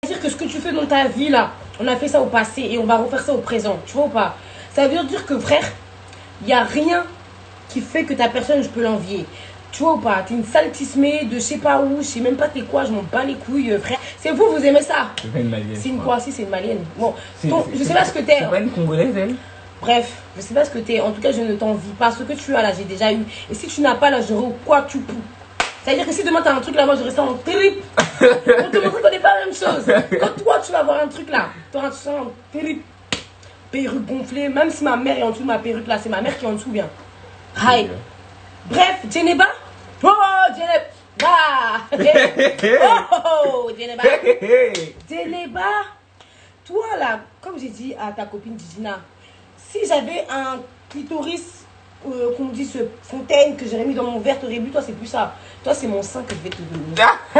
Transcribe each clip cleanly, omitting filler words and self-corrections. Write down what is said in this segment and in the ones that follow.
C'est-à-dire que ce que tu fais dans ta vie là, on a fait ça au passé et on va refaire ça au présent, tu vois ou pas? Ça veut dire que frère, il n'y a rien qui fait que ta personne je peux l'envier. Tu vois ou pas? T'es une sale tismée de je sais pas où, je sais même pas t'es quoi, je m'en bats les couilles frère. C'est vous aimez ça? C'est pas une malienne. C'est une quoi? Si c'est une malienne. Bon, je sais pas ce que t'es. C'est pas une congolaise elle? Bref, je sais pas ce que t'es. En tout cas, je ne t'envie pas. Ce que tu as là, j'ai déjà eu. Et si tu n'as pas là, j'aurai quoi tu peux. C'est-à-dire que si demain t'as un truc là, moi je reste en terrible. On te montre qu'on n'est pas la même chose. Quand toi tu vas avoir un truc là, tu auras ça en terrible. Perruque gonflée, même si ma mère est en dessous de ma perruque là, c'est ma mère qui est en dessous bien. Hi. Bref, Djeneba. Oh, Djeneba. Oh, Djeneba. Djeneba. Toi là, comme j'ai dit à ta copine Didina, si j'avais un clitoris qu'on me dise fontaine que j'aurais mis dans mon verre, t'aurais bu, toi c'est plus ça. Toi c'est mon sein que je vais te donner.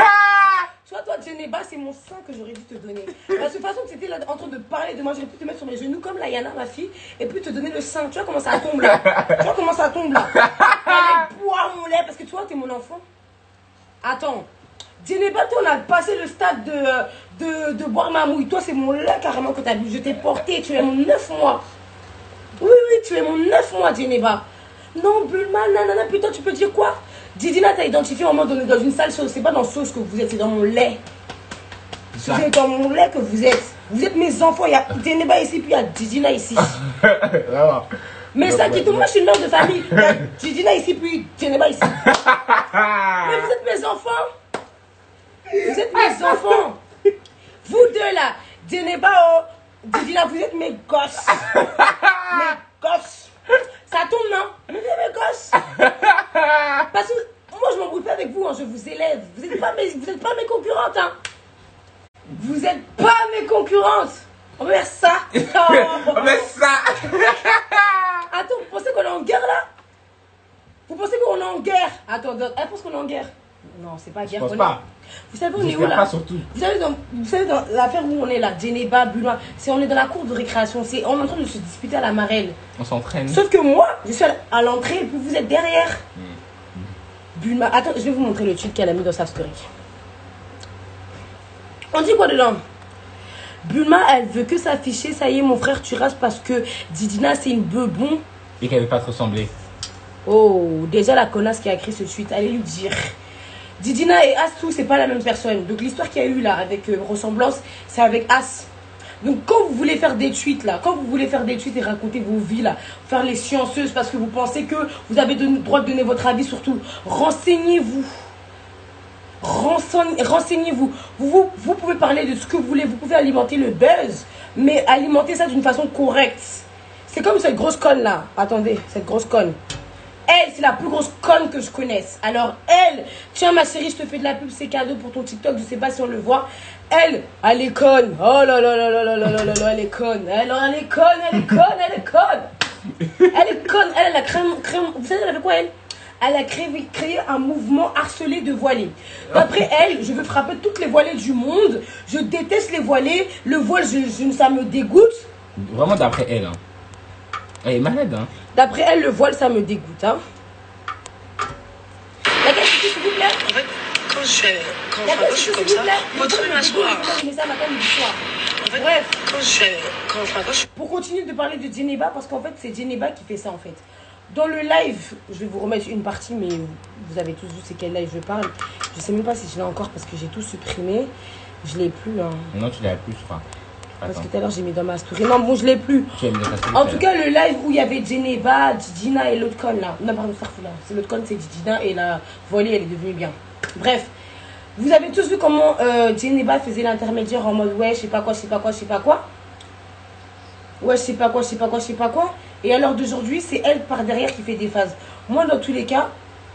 Toi Djeneba, c'est mon sein que j'aurais dû te donner. Parce que de toute façon, tu étais là en train de parler de moi, j'aurais pu te mettre sur mes genoux comme Layana, ma fille, et puis te donner le sein. Tu vois comment ça tombe là? Tu vois comment ça tombe là? Allez, bois mon lait, parce que toi, t'es mon enfant. Attends. Djeneba, toi, on a passé le stade de boire ma mouille. Toi, c'est mon lait carrément que t'as bu. Je t'ai porté, tu es mon 9 mois. Oui, tu es mon 9 mois, Djeneba. Non, Bulma, nanana, putain, tu peux dire quoi? Didina t'a identifié en mode on est dans une sale sauce. C'est pas dans la sauce que vous êtes, c'est dans mon lait. C'est dans mon lait que vous êtes. Vous êtes mes enfants. Il y a Djeneba ici, puis il y a Didina ici. Mais ça qui moi je suis une mère de famille. Il y a Didina ici, puis Djeneba ici. Mais vous êtes mes enfants. Vous êtes mes enfants. Vous deux là, Djeneba, oh, Didina, vous êtes mes gosses. Mes gosses. Ça tombe, non? Mais mes gosses. Parce que moi, je m'embrouille pas avec vous, hein, je vous élève. Vous n'êtes pas mes concurrentes, hein. Vous n'êtes pas mes concurrentes. On va faire ça. On va faire ça. Attends, vous pensez qu'on est en guerre, là? Vous pensez qu'on est en guerre? Attends, elle pense qu'on est en guerre. Non, c'est pas guerre. Je pense pas. Vous savez, on est où, là? Pas surtout. Vous savez, dans l'affaire où on est là, Djeneba, Bulma, on est dans la cour de récréation. On est en train de se disputer à la marelle. On s'entraîne. Sauf que moi, je suis à l'entrée et puis vous êtes derrière. Bulma, attends, je vais vous montrer le tweet qu'elle a mis dans sa story. On dit quoi dedans? Bulma, elle veut que s'afficher. Ça y est, mon frère, tu rases parce que Didina, c'est une bebon. Et qu'elle veut pas te ressembler. Oh, déjà la connasse qui a écrit ce tweet, allez lui dire. Didina et As, c'est pas la même personne. Donc l'histoire qu'il y a eu là avec ressemblance, c'est avec As. Donc quand vous voulez faire des tweets là, quand vous voulez faire des tweets et raconter vos vies là, faire les scienceuses parce que vous pensez que vous avez le droit de donner votre avis, surtout renseignez-vous. Renseignez-vous. Vous pouvez parler de ce que vous voulez, vous pouvez alimenter le buzz, mais alimenter ça d'une façon correcte. C'est comme cette grosse conne là. Attendez, cette grosse conne. Elle, c'est la plus grosse conne que je connaisse. Alors, elle, tiens ma chérie, je te fais de la pub, c'est cadeau pour ton TikTok, je sais pas si on le voit. Elle est conne. Oh là là là là là là là là là, elle est conne. Elle est conne, elle est conne, elle est conne. Elle est conne, elle a créé, vous savez, elle avait quoi, elle? Elle a créé un mouvement harcelé de voilés. D'après elle, je veux frapper toutes les voilées du monde. Je déteste les voilées. Le voile, ça me dégoûte. Vraiment d'après elle, hein. Elle est malade, hein. D'après elle, le voile, ça me dégoûte, hein. La gars, s'il vous plaît. En fait, quand je suis comme ça, faut trop m'asseoir. En fait, bref. Quand je... Pour continuer de parler de Djeneba, parce qu'en fait, c'est Djeneba qui fait ça, en fait. Dans le live, je vais vous remettre une partie, mais vous avez tous vu c'est quel live je parle. Je sais même pas si je l'ai encore parce que j'ai tout supprimé. Je l'ai plus, hein. Non, tu l'as plus, je crois. Parce que tout à l'heure, j'ai mis dans ma story. Non, bon, je l'ai plus. En tout cas, le live où il y avait Djeneba, Didina et l'autre conne là. Non, pardon, c'est l'autre conne, c'est Didina et la volée, elle est devenue bien. Bref, vous avez tous vu comment Djeneba faisait l'intermédiaire en mode ouais, je sais pas quoi, je sais pas quoi, je sais pas quoi. Ouais, je sais pas quoi, je sais pas quoi, je sais pas quoi. Et à l'heure d'aujourd'hui, c'est elle par derrière qui fait des phases. Moi, dans tous les cas,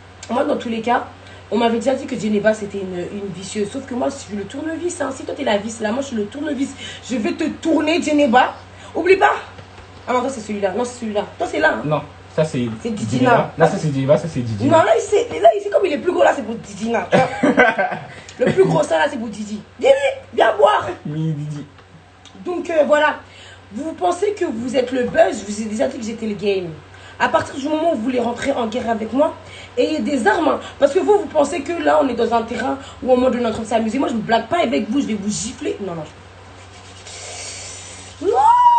on m'avait déjà dit que Djeneba c'était une vicieuse. Sauf que moi, je suis le tournevis. Hein. Si toi t'es la vis là, moi je suis le tournevis. Je vais te tourner, Djeneba. Oublie pas. Ah non, toi c'est celui-là. Non, c'est celui-là. Toi c'est là. Hein. Non, ça c'est Didina. Là, ça c'est Djeneba, ça c'est Didina. Non, là, ici, comme il est plus gros, là, c'est pour Didina. Le plus gros, ça, là, c'est pour Didi. Didi, viens boire. Oui, Didi. Donc, voilà. Vous pensez que vous êtes le buzz, je vous ai déjà dit que j'étais le game. À partir du moment où vous voulez rentrer en guerre avec moi, ayez des armes. Hein. Parce que vous pensez que là, on est dans un terrain où on est en train de s'amuser. Moi, je ne blague pas avec vous, je vais vous gifler. Non, non. Non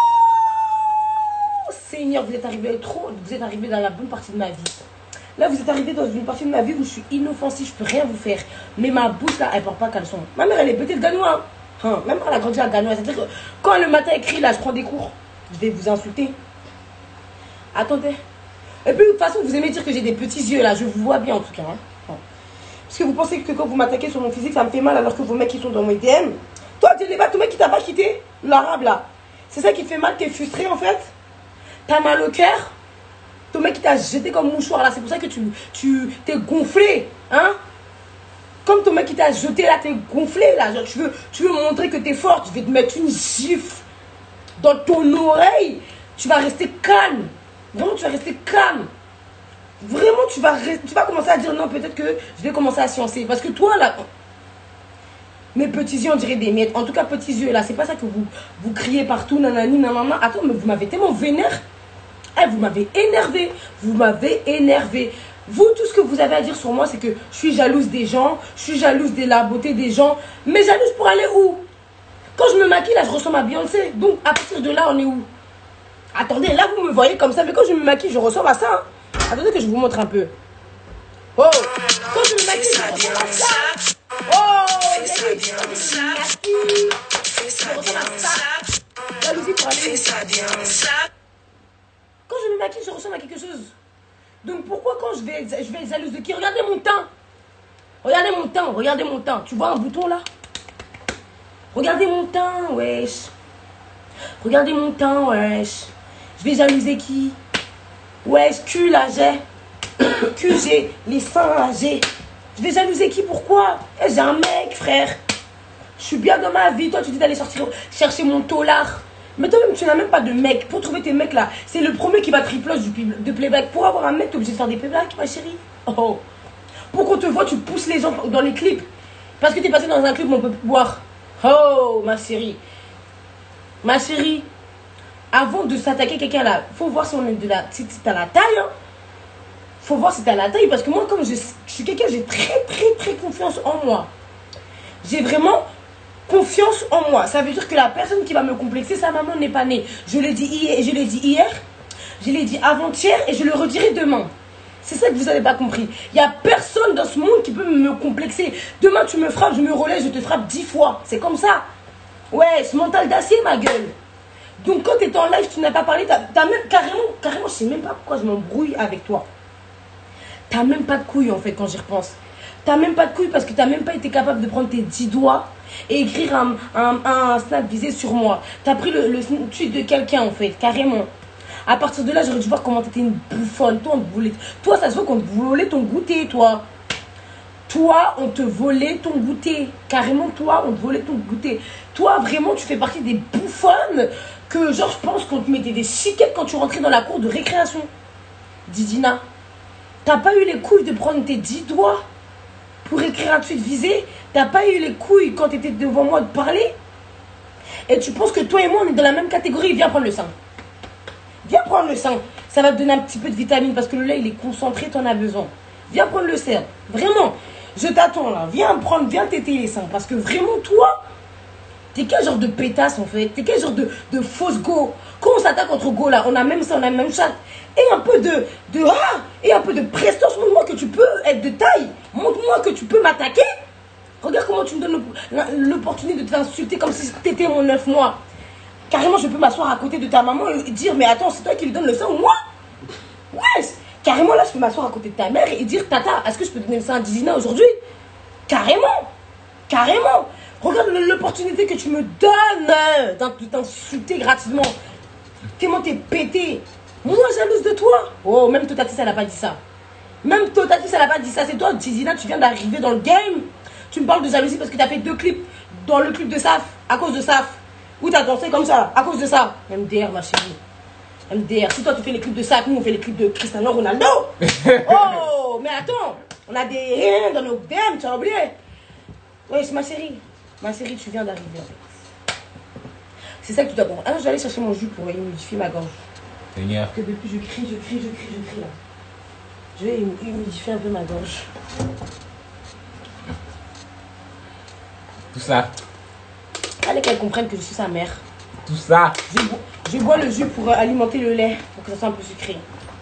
Seigneur, vous êtes arrivé dans la bonne partie de ma vie. Là, vous êtes arrivé dans une partie de ma vie où je suis inoffensive, je peux rien vous faire. Mais ma bouche, là, elle porte pas caleçon. Ma mère, elle est bêtée le ganois. Hein. Même quand elle a grandi à ganois. C'est-à-dire que quand le matin elle crie, là, je prends des cours. Je vais vous insulter. Attendez. Et puis, de toute façon, vous aimez dire que j'ai des petits yeux, là. Je vous vois bien, en tout cas. Hein. Parce que vous pensez que quand vous m'attaquez sur mon physique, ça me fait mal alors que vos mecs qui sont dans mon DM. Toi, tu es ton mec qui t'a pas quitté, l'arabe, là. C'est ça qui te fait mal, t'es frustré, en fait. T'as mal au cœur. Ton mec qui t'a jeté comme mouchoir, là. C'est pour ça que tu t'es gonflé, hein. Comme ton mec qui t'a jeté, là, t'es gonflé, là. Genre, tu veux montrer que t'es forte. Je vais te mettre une gifle dans ton oreille. Tu vas rester calme. Vraiment, tu vas rester calme. Vraiment, tu vas commencer à dire non, peut-être que je vais commencer à sciencer. Parce que toi, là, mes petits yeux, on dirait des miettes. En tout cas, petits yeux, là, c'est pas ça que vous criez partout, nanani, nanana. Attends, mais vous m'avez tellement vénère. Eh, vous m'avez énervé. Vous m'avez énervé. Vous, tout ce que vous avez à dire sur moi, c'est que je suis jalouse des gens. Je suis jalouse de la beauté des gens. Mais jalouse pour aller où? Quand je me maquille, là, je ressemble à Beyoncé. Donc, à partir de là, on est où? Attendez, là, vous me voyez comme ça. Mais quand je me maquille, je ressemble à ça. Hein. Attendez que je vous montre un peu. Oh, quand je me maquille, je ressemble à ça. Oh, je ressemble à ça. Jalousie pour aller. Quand je me maquille, je ressemble à quelque chose. Donc pourquoi quand je vais être jalouse de qui? Regardez mon teint. Regardez mon teint, regardez mon teint. Tu vois un bouton là? Regardez mon teint, wesh. Regardez mon teint, wesh. Je vais jalouser qui? Wesh, cul là, j'ai. Cul, j'ai. Les seins là, j'ai. Je vais jalouser qui? Pourquoi? J'ai un mec, frère. Je suis bien dans ma vie. Toi, tu dis d'aller chercher mon tolard. Mais toi-même, tu n'as même pas de mec. Pour trouver tes mecs là, c'est le premier qui va triploche de playback. Pour avoir un mec, tu es obligé de faire des playbacks, ma chérie. Oh. Pour qu'on te voit, tu pousses les gens dans les clips. Parce que tu es passé dans un clip où on peut boire. Oh, ma chérie. Ma chérie. Avant de s'attaquer quelqu'un là, faut voir si on est de la. Si t'as la taille, hein. Faut voir si t'as la taille. Parce que moi, comme je suis quelqu'un, j'ai très confiance en moi. J'ai vraiment confiance en moi. Ça veut dire que la personne qui va me complexer, sa maman n'est pas née. Je l'ai dit hier, je l'ai dit avant-hier et je le redirai demain. C'est ça que vous n'avez pas compris. Il n'y a personne dans ce monde qui peut me complexer. Demain, tu me frappes, je me relève, je te frappe 10 fois. C'est comme ça. Ouais, ce mental d'acier, ma gueule. Donc, quand tu es en live, tu n'as pas parlé, t'as même carrément, je sais même pas pourquoi je m'embrouille avec toi. T'as même pas de couilles, en fait, quand j'y repense. T'as même pas de couilles parce que t'as même pas été capable de prendre tes 10 doigts et écrire un snap visé sur moi. T'as pris le tweet de quelqu'un, en fait, carrément. À partir de là, j'aurais dû voir comment t'étais une bouffonne. Toi, ça se voit qu'on te volait ton goûter, toi. Toi, on te volait ton goûter. Carrément, toi, on te volait ton goûter. Toi, vraiment, tu fais partie des bouffonnes que, genre, je pense qu'on te mettait des chiquettes quand tu rentrais dans la cour de récréation. Didina, t'as pas eu les couilles de prendre tes 10 doigts pour écrire un tweet visé? T'as pas eu les couilles quand t'étais devant moi de parler? Et tu penses que toi et moi, on est dans la même catégorie? Viens prendre le sein. Viens prendre le sein. Ça va te donner un petit peu de vitamine parce que le lait, il est concentré, t'en as besoin. Viens prendre le sein. Vraiment. Je t'attends là. Viens téter les seins. Parce que vraiment, toi, t'es quel genre de pétasse en fait? T'es quel genre de fausse go? Quand on s'attaque entre go là, on a même ça, on a même chat. Et un peu et un peu de prestance. Montre-moi que tu peux être de taille. Montre-moi que tu peux m'attaquer. Regarde comment tu me donnes l'opportunité de t'insulter comme si t'étais mon 9 mois. Carrément, je peux m'asseoir à côté de ta maman et dire, mais attends, c'est toi qui lui donne le sein ou moi? Ouais. Carrément, là, je peux m'asseoir à côté de ta mère et dire, tata, est-ce que je peux donner le sein à Dizina aujourd'hui? Carrément. Carrément. Regarde l'opportunité que tu me donnes de t'insulter gratuitement. Tellement t'es pété. Moi, jalouse de toi. Oh, même Totatis, elle n'a pas dit ça. Même Totatis, elle n'a pas dit ça. C'est toi, Dizina, tu viens d'arriver dans le game. Tu me parles de jalousie parce que tu as fait 2 clips dans le clip de Saf, à cause de Saf. Où t'as dansé comme ça, à cause de ça. MDR, ma chérie. MDR. Si toi, tu fais les clips de Saf, nous, on fait les clips de Cristiano Ronaldo. Oh, mais attends. On a des rien dans nos DM, tu as oublié. Oui, c'est ma chérie. Ma chérie, tu viens d'arriver. C'est ça que tu dois comprendre. Ah non, je vais aller chercher mon jus pour humidifier ma gorge. Seigneur. Parce que depuis, je crie là. Je vais humidifier un peu ma gorge. Tout ça. Allez qu'elle comprenne que je suis sa mère. Tout ça. Je bois le jus pour alimenter le lait, pour que ça soit un peu sucré.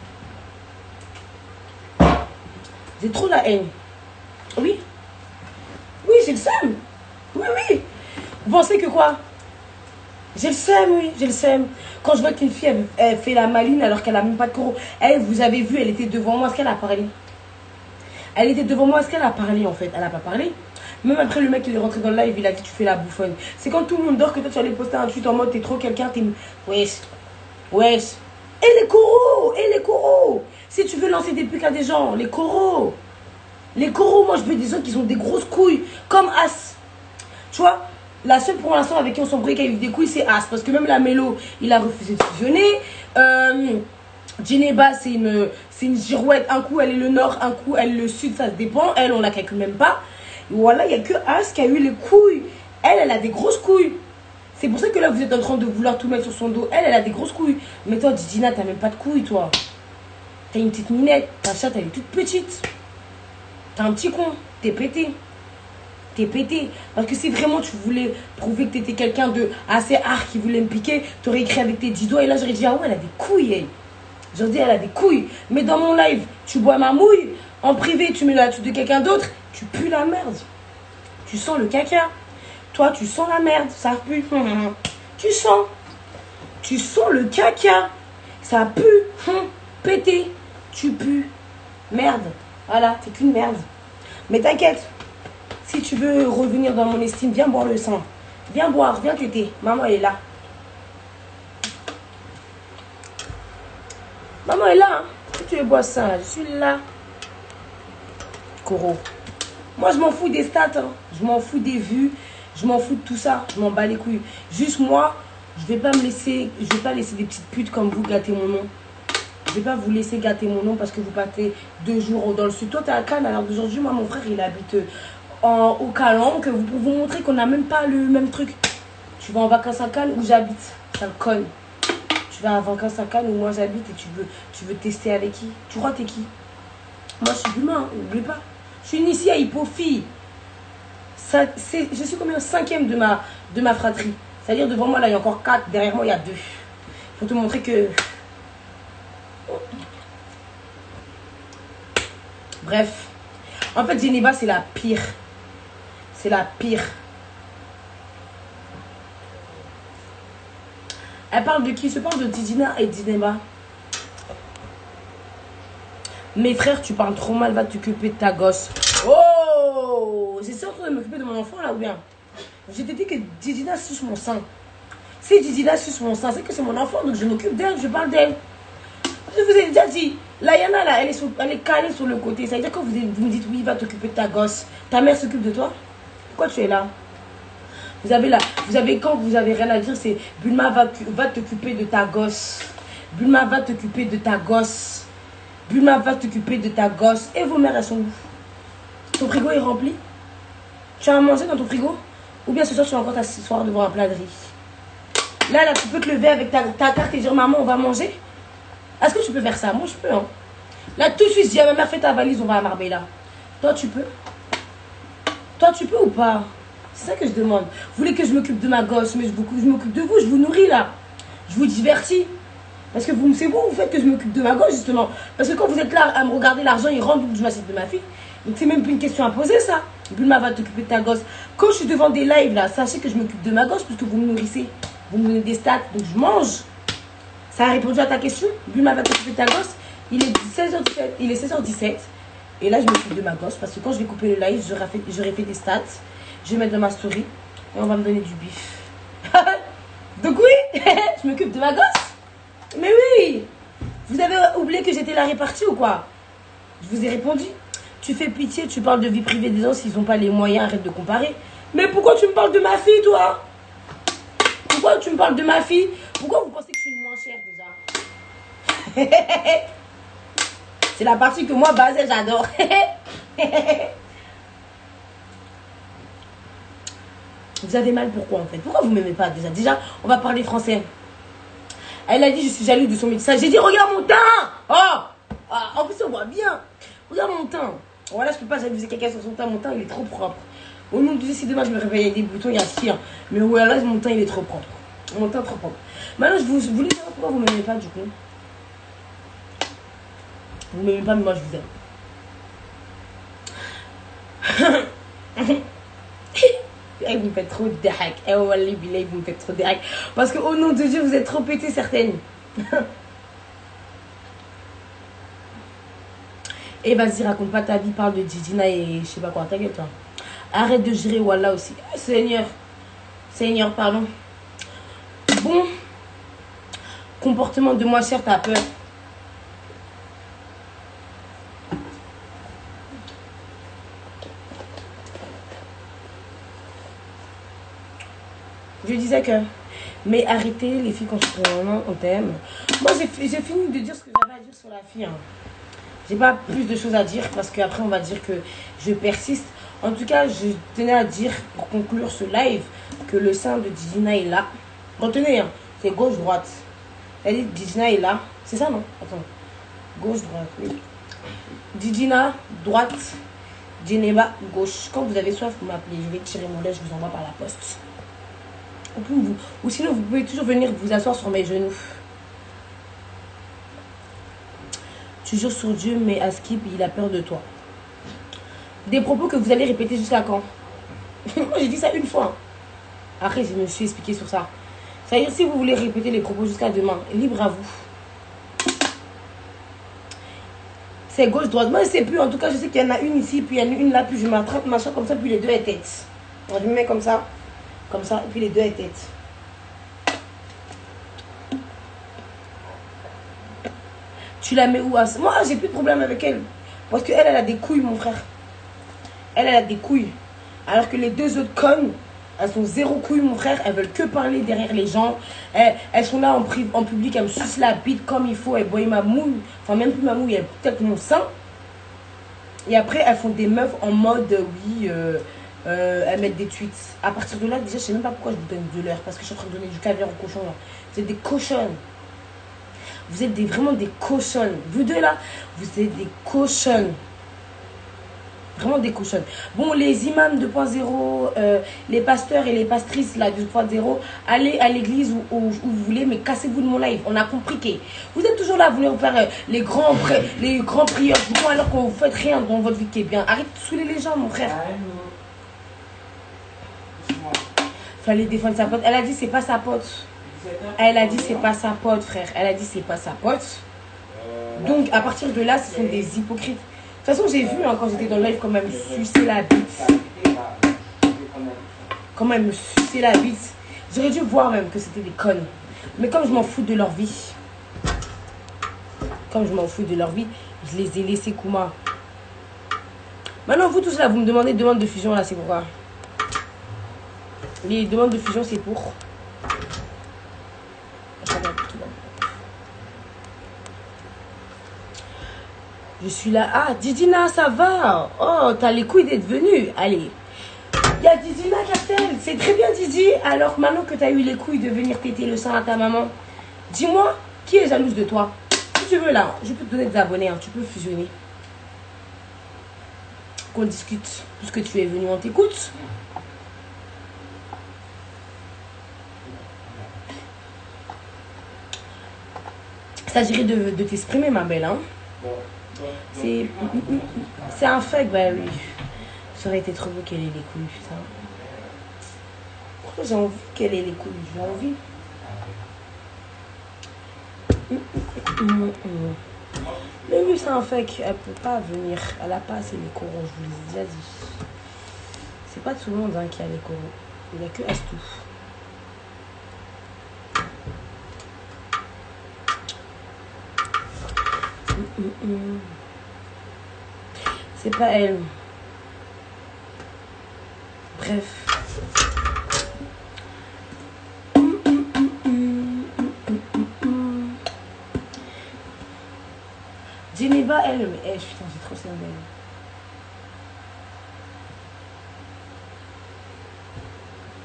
J'ai trop la haine. Oui. Oui, j'ai le seum. Oui, oui. Vous pensez que quoi? J'ai le seum, oui, j'ai le seum. Quand je vois qu'une fille, elle fait la maline alors qu'elle n'a même pas de coraux. Elle, vous avez vu, elle était devant moi. Est-ce qu'elle a parlé? Elle était devant moi. Est-ce qu'elle a parlé en fait? Elle n'a pas parlé. Même après, le mec, il est rentré dans le live, il a dit tu fais la bouffonne. C'est quand tout le monde dort que toi, tu allais poster un tweet en mode t'es trop quelqu'un, t'es... Wesh. Wesh. Et les coraux. Et les coraux. Si tu veux lancer des pics à des gens, les coraux. Les coraux, moi, je veux des gens qui ont des grosses couilles. Comme As. Tu vois, la seule pour l'instant avec qui on s'embrouille qui a eu des couilles, c'est As. Parce que même la Mélo, il a refusé de fusionner. Djeneba, c'est une girouette. Un coup, elle est le nord, un coup, elle est le sud, ça se dépend. Elle, on la calcule même pas. Et voilà, il n'y a que As qui a eu les couilles. Elle a des grosses couilles. C'est pour ça que là, vous êtes en train de vouloir tout mettre sur son dos. Elle a des grosses couilles. Mais toi, Didina, t'as même pas de couilles, toi. T'as une petite minette. Ta chatte, elle est toute petite. T'es un petit con. T'es pété. T'es pété. Parce que si vraiment tu voulais prouver que t'étais quelqu'un de assez hard qui voulait me piquer, t'aurais écrit avec tes 10 doigts. Et là, j'aurais dit, ah ouais, elle a des couilles, elle. J'aurais dit, elle a des couilles. Mais dans mon live, tu bois ma mouille. En privé, tu mets la tue de quelqu'un d'autre. Tu pues la merde. Tu sens le caca. Toi, tu sens la merde. Ça pue. Tu sens. Tu sens le caca. Ça pue. Pété. Tu pues. Merde. Voilà, t'es qu'une merde. Mais t'inquiète. Si tu veux revenir dans mon estime, viens boire le sang. Viens boire, viens téter. Maman, elle est là. Maman est là. Hein. Si tu veux boire ça, je suis là. Coro. Moi, je m'en fous des stats. Hein. Je m'en fous des vues. Je m'en fous de tout ça. Je m'en bats les couilles. Juste moi, je vais pas me laisser... Je vais pas laisser des petites putes comme vous gâter mon nom. Je vais pas vous laisser gâter mon nom parce que vous partez 2 jours dans le sud. Toi, t'es à Cannes. Alors d'aujourd'hui, moi, mon frère, il habite au Calanque. Pour vous montrer qu'on n'a même pas le même truc. Tu vas en vacances à Cannes où j'habite. Ça le cogne. Tu vas en vacances à Cannes où moi j'habite et tu veux tester avec qui? Tu crois t'es qui? Moi, je suis humain. N'oublie pas. Je suis initiée à Hippophi. Je suis combien? 5e de ma fratrie. C'est-à-dire devant moi, là, il y a encore 4. Derrière moi, il y a 2. Pour te montrer que... Bref. En fait, Djeneba, c'est la pire. C'est la pire. Elle parle de qui? Je parle de Didina et Djeneba. Mes frères, tu parles trop mal, va t'occuper de ta gosse. Oh! J'essaie en train de m'occuper de mon enfant là ou bien? Je t'ai dit que Didina suce mon sang. Si Didina suce mon sang, c'est que c'est mon enfant, donc je m'occupe d'elle, je parle d'elle. Je vous ai déjà dit, la Yana là, elle est calée sur le côté. Ça veut dire que vous me dites oui, va t'occuper de ta gosse. Ta mère s'occupe de toi? Pourquoi tu es là? Vous avez quand vous avez rien à dire, c'est Bulma va t'occuper de ta gosse. Bulma va t'occuper de ta gosse. Bulma va t'occuper de ta gosse. Et vos mères, elles sont où? Ton frigo est rempli? Tu as à manger dans ton frigo? Ou bien ce soir, tu vas encore t'asseoir devant un plat de riz? Là, tu peux te lever avec ta carte et dire maman, on va manger? Est-ce que tu peux faire ça? Moi, je peux. Hein. Là, tout de suite, je dis à ma mère, fais ta valise, on va à Marbella. Toi, tu peux? Toi, tu peux ou pas? C'est ça que je demande. Vous voulez que je m'occupe de ma gosse, mais je m'occupe de vous, je vous nourris là. Je vous divertis. Parce que c'est vous faites que je m'occupe de ma gosse, justement. Parce que quand vous êtes là à me regarder, l'argent, il rentre, donc je m'assieds de ma fille. Donc c'est même plus une question à poser, ça. Bulma va t'occuper de ta gosse. Quand je suis devant des lives, là, sachez que je m'occupe de ma gosse, parce que vous me nourrissez. Vous me donnez des stats, donc je mange. Ça a répondu à ta question? Bulma va t'occuper de ta gosse. Il est 16h17. Il est 16h17. Et là, je m'occupe de ma gosse, parce que quand je vais couper le live, j'aurai fait des stats. Je vais mettre dans ma story. Et on va me donner du bif. Donc oui, je m'occupe de ma gosse. Mais oui! Vous avez oublié que j'étais la répartie ou quoi? Je vous ai répondu. Tu fais pitié, tu parles de vie privée des gens s'ils n'ont pas les moyens, arrête de comparer. Mais pourquoi tu me parles de ma fille, toi? Pourquoi tu me parles de ma fille? Pourquoi vous pensez que je suis une moins chère déjà? C'est la partie que moi, Basel, j'adore. Vous avez mal pourquoi en fait? Pourquoi vous m'aimez pas déjà? Déjà, on va parler français. Elle a dit je suis jalouse de son médecin. J'ai dit regarde mon teint. Oh, en plus on voit bien. Regarde mon teint. Voilà, je peux pas jalouser quelqu'un sur son teint. Mon teint, il est trop propre. Au nom de Dieu, si demain je me réveille avec des boutons, il y a cire. Mais voilà, mon teint, il est trop propre. Mon teint, trop propre. Maintenant, je voulais savoir pourquoi vous m'aimez pas, du coup. Vous m'aimez pas, mais moi, je vous aime. Et vous me faites trop de hack. Eh, Wallah, Bilay, vous me faites trop de hack. Parce qu'au nom de Dieu, vous êtes trop pété, certaines. Et vas-y, raconte pas ta vie, parle de Didina et je sais pas quoi. Ta gueule, toi. Arrête de gérer Wallah aussi. Seigneur. Seigneur, pardon. Bon. Comportement de moi, chère, t'as peur. Je disais que, mais arrêtez les filles quand on t'aime. Moi, j'ai fini de dire ce que j'avais à dire sur la fille. Hein. J'ai pas plus de choses à dire parce qu'après, on va dire que je persiste. En tout cas, je tenais à dire, pour conclure ce live, que le sein de Didina est là. Retenez, hein, c'est gauche-droite. Elle dit Didina est là. C'est ça, non? Attends. Gauche-droite, oui. Didina, droite. Djeneba, gauche. Quand vous avez soif, vous m'appelez. Je vais tirer mon lait, je vous envoie par la poste. Ou sinon, vous pouvez toujours venir vous asseoir sur mes genoux. Tu jures sur Dieu, mais Askip, il a peur de toi. Des propos que vous allez répéter jusqu'à quand? Moi, j'ai dit ça une fois. Après, je me suis expliqué sur ça. C'est-à-dire, si vous voulez répéter les propos jusqu'à demain, libre à vous. C'est gauche-droite. Moi, je ne sais plus. En tout cas, je sais qu'il y en a une ici, puis il y en a une là, puis je m'attrape, machin, comme ça, puis les deux elles têtes. Je me mets comme ça. Comme ça, et puis les deux elles têtes. Tu la mets où? Moi, j'ai plus de problème avec elle. Parce qu'elle, elle a des couilles, mon frère. Elle a des couilles. Alors que les deux autres connes, elles sont zéro couilles, mon frère. Elles veulent que parler derrière les gens. Elles sont là en public, elles me sucent la bite comme il faut. Elles voient ma mouille. Enfin, même plus ma mouille, elles peut-être mon sein. Et après, elles font des meufs en mode, oui, elles mettent des tweets. À partir de là, déjà, je sais même pas pourquoi je vous donne de l'heure. Parce que je suis en train de donner du caviar aux cochons, là. Vous êtes des cochonnes. Vous êtes vraiment des cochonnes. Vous deux là, vous êtes des cochonnes. Vraiment des cochonnes. Bon, les imams 2.0, les pasteurs et les pastrices là 2.0, allez à l'église où vous voulez, mais cassez-vous de mon live. On a compris que vous êtes toujours là à vouloir faire les grands prières alors qu'on ne fait rien dans votre vie qui est bien. Arrête de saouler les gens, mon frère. Fallait défendre sa pote. Elle a dit c'est pas sa pote. Elle a dit c'est pas sa pote, frère. Elle a dit c'est pas sa pote. Donc à partir de là, ce sont des hypocrites. De toute façon, j'ai vu hein, quand j'étais dans le live quand même sucer la bite. Quand même me sucer la bite. J'aurais dû voir même que c'était des connes. Mais comme je m'en fous de leur vie, je les ai laissés Kouma. Maintenant, vous tous là, vous me demandez demande de fusion là, c'est pourquoi? Les demandes de fusion, c'est pour. Je suis là. Ah, Didina, ça va. Oh, t'as les couilles d'être venue. Allez. Il y a Didina Castel. C'est très bien, Didi. Alors, maintenant que t'as eu les couilles de venir péter le sein à ta maman, dis-moi, qui est jalouse de toi? Si tu veux, là, je peux te donner des abonnés. Hein, tu peux fusionner. Qu'on discute. Puisque tu es venu, on t'écoute. Il s'agirait de t'exprimer, ma belle. Hein. C'est un fake, bah oui. Ça aurait été trop beau qu'elle ait les couilles, putain. Pourquoi j'ai envie qu'elle ait les couilles? J'ai envie. Mais oui, c'est un fake. Elle peut pas venir. Elle a pas assez les corons, je vous l'ai déjà dit. C'est pas tout le monde hein, qui a les corons. Il n'y a que Astou. C'est pas elle. Bref. Djeneba, elle, mais putain, c'est trop ça belle.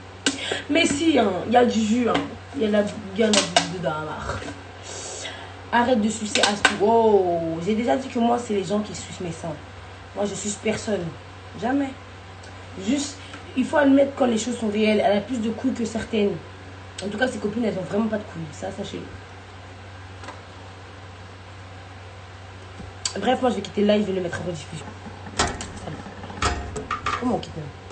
Mais si, il y a du jus, hein. Il y en a du jus dedans. Arrête de sucer à tout. Oh, j'ai déjà dit que moi, c'est les gens qui sucent mes seins. Moi, je suce personne. Jamais. Juste, il faut admettre quand les choses sont réelles. Elle a plus de couilles que certaines. En tout cas, ses copines, elles ont vraiment pas de couilles. Ça, sachez-le. Bref, moi, je vais quitter le live. Je vais le mettre en rediffusion. Salut. Comment on quitte?